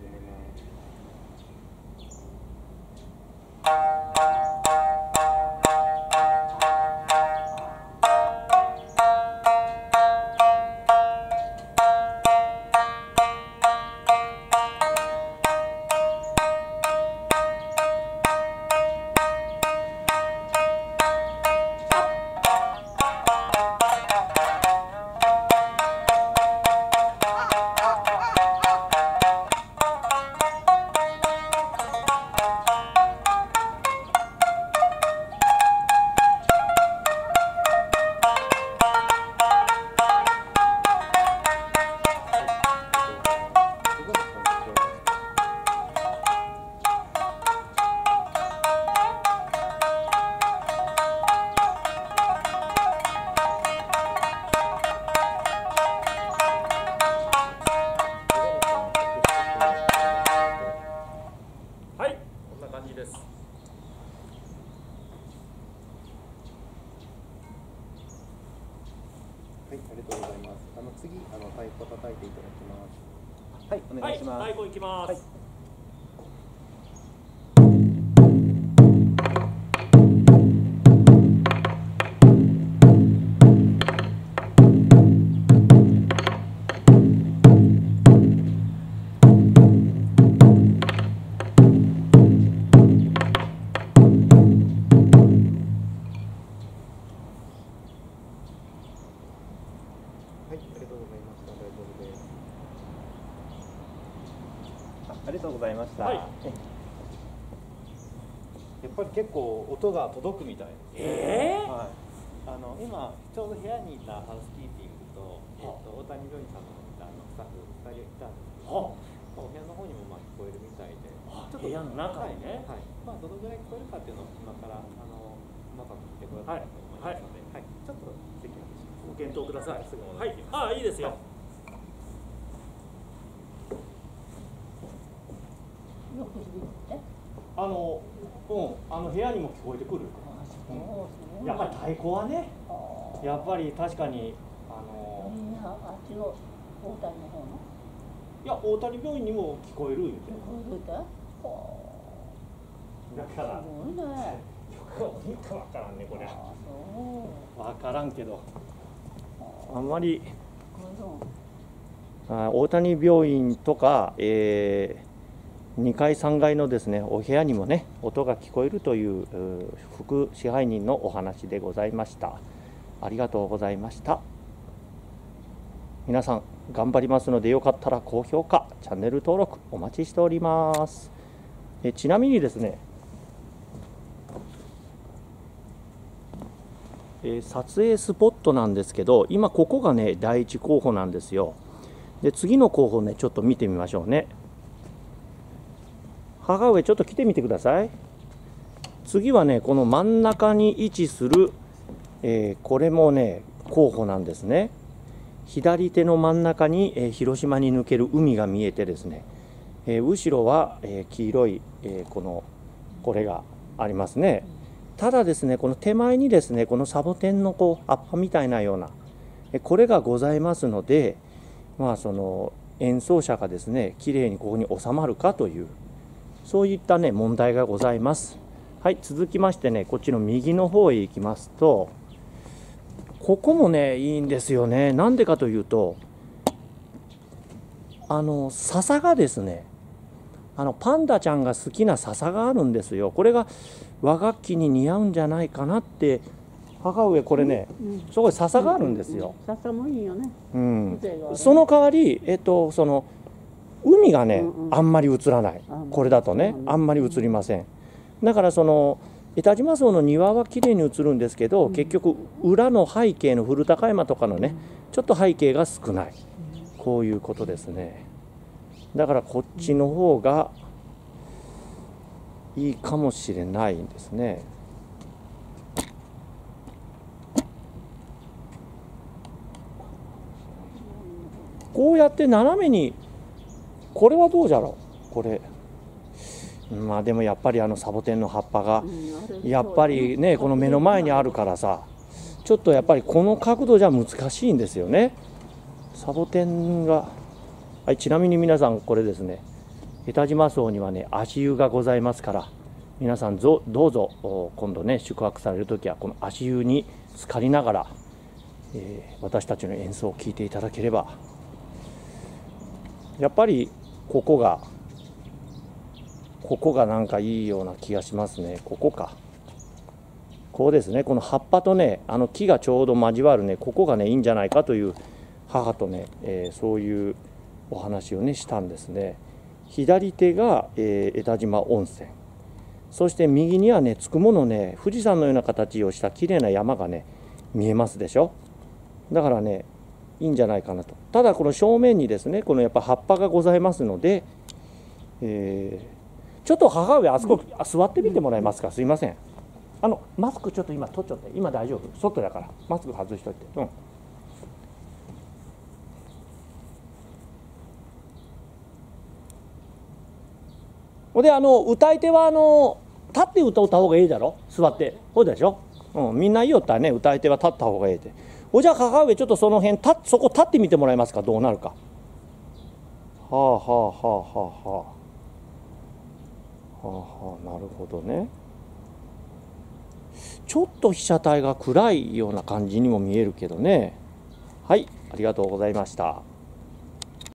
思います。はい、ありがとうございます。次、太鼓叩いていただきます。はい、お願いします。 はい、太鼓いきます。はいありがとうございました。 はい、 やっぱり結構音が届くみたいです。はい。今ちょうど部屋にいたハウスキーピングと、大谷病院さんのスタッフ2人いたんですけど、お部屋の方にも聞こえるみたいで、 ちょっと部屋の中にね、 はい、どのぐらい聞こえるかっていうのを今から細かく聞いてくださいと思いますので、はい、ちょっと席をします。 ご検討ください。 すぐ戻ってきます。 はい、いいですよ。 部屋にも聞こえてくる。やっぱり太鼓はね、やっぱり確かにあっちの大谷の方の。 いや、大谷病院にも聞こえる言うて。だから。 すごいね。 よくわからんね、これ。わからんけど。あんまり。大谷病院とか、2階3階のですねお部屋にもね音が聞こえるという副支配人のお話でございました。ありがとうございました。皆さん頑張りますので、よかったら高評価チャンネル登録お待ちしております。ちなみにですね、撮影スポットなんですけど、今ここがね第一候補なんですよ。で次の候補ねちょっと見てみましょうね。母上ちょっと来てみてください。次はねこの真ん中に位置する、これもね候補なんですね。左手の真ん中に、広島に抜ける海が見えてですね、後ろは、黄色い、これがありますね。ただですねこの手前にですねこのサボテンの葉っぱみたいなようなこれがございますので、その演奏者がですねきれいにここに収まるかというそういったね問題がございます。はい、続きましてねこっちの右の方へ行きますと、ここもねいいんですよね。なんでかというと笹がですねパンダちゃんが好きな笹があるんですよ。これが和楽器に似合うんじゃないかなって。母上これね、そこに笹があるんですよ。 笹もいいよね。 その代わりその海がね、あんまり映らない。これだとねあんまり映りません。だからその江田島荘の庭はきれいに映るんですけど、結局裏の背景の古高山とかのねちょっと背景が少ない、こういうことですね。だからこっちの方がいいかもしれないんですね。こうやって斜めに、これはどうじゃろう。これでもやっぱりサボテンの葉っぱがやっぱりねこの目の前にあるからさ、ちょっとやっぱりこの角度じゃ難しいんですよね。サボテンが、はい、ちなみに皆さんこれですね江田島荘にはね足湯がございますから、皆さんどうぞ今度ね宿泊される時はこの足湯に浸かりながら、私たちの演奏を聴いていただければ、やっぱりここがなんかいいような気がしますね。こうですね、この葉っぱとね木がちょうど交わるね、ここがねいいんじゃないかという母とね、そういうお話をねしたんですね。左手が、江田島温泉、そして右にはねつくものね富士山のような形をした綺麗な山がね見えますでしょ。だからねいいんじゃないかなと。ただこの正面にですねこのやっぱ葉っぱがございますので、ちょっと母上あそこ座ってみてもらえますか。すいません、マスクちょっと今取っちゃって。今大丈夫、外だからマスク外しといて。で歌い手は立って歌った方がいいだろ、座って。そうでしょ、みんな言いよったらね歌い手は立った方がいいって。じゃあ母上ちょっとその辺そこ立ってみてもらえますか。どうなるか。はあはあはあはあはあはあはあ、なるほどね。ちょっと被写体が暗いような感じにも見えるけどね。はい、ありがとうございました。